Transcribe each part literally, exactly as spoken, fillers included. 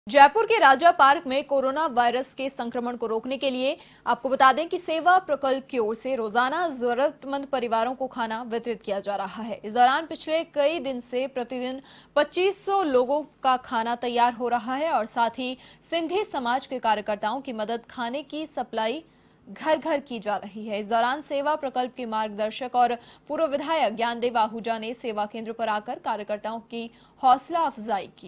जयपुर के राजा पार्क में corona virus के संक्रमण को रोकने के लिए आपको बता दें कि सेवा प्रकल्प की ओर से रोजाना जरूरतमंद परिवारों को खाना वितरित किया जा रहा है। इस दौरान पिछले कई दिन से प्रतिदिन पच्चीस सौ लोगों का खाना तैयार हो रहा है और साथ ही सिंधी समाज के कार्यकर्ताओं की मदद खाने की सप्लाई घर घर की जा रही है। इस दौरान सेवा प्रकल्प के मार्गदर्शक और पूर्व विधायक ज्ञानदेव आहूजा ने सेवा केंद्र पर आकर कार्यकर्ताओं की हौसला अफजाई की।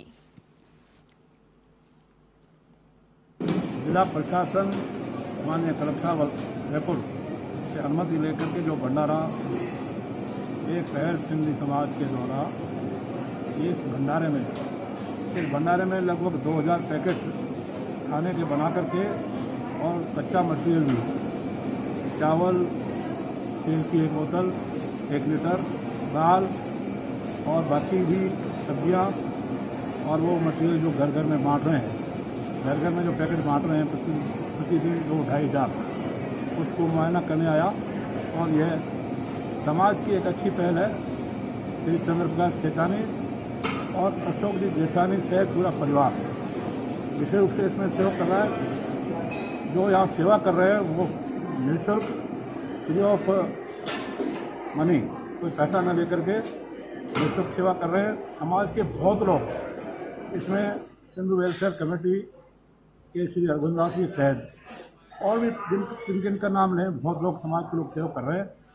जिला प्रशासन माननीय कलेक्टर जयपुर से अनुमति लेकर के जो भंडारा एक पहल सिंधी समाज के द्वारा इस भंडारे में इस भंडारे में लगभग दो हज़ार पैकेट खाने के बना करके और कच्चा मटेरियल भी चावल, तेल की एक बोतल, एक लीटर दाल और बाकी भी सब्जियां और वो मटेरियल जो घर घर में बांट रहे हैं, घर घर में जो पैकेट बांट रहे हैं प्रति प्रतिदिन दो ढाई हज़ार, उसको मुआयना करने आया और यह समाज की एक अच्छी पहल है। श्री चंद्र प्रकाश खेतानी और अशोक जी जेठानी सहित पूरा परिवार विशेष रूप से इसमें सहयोग कर रहा है। जो यहाँ सेवा कर रहे हैं वो निःशुल्क फ्री ऑफ मनी, कोई पैसा न लेकर के निःशुल्क सेवा कर रहे हैं। समाज के बहुत लोग इसमें सिंधु वेलफेयर कमेटी के श्री रघुवंश जी सहित और भी जिन जिन जिनका नाम लें, बहुत लोग समाज के लोग सेवा कर रहे हैं।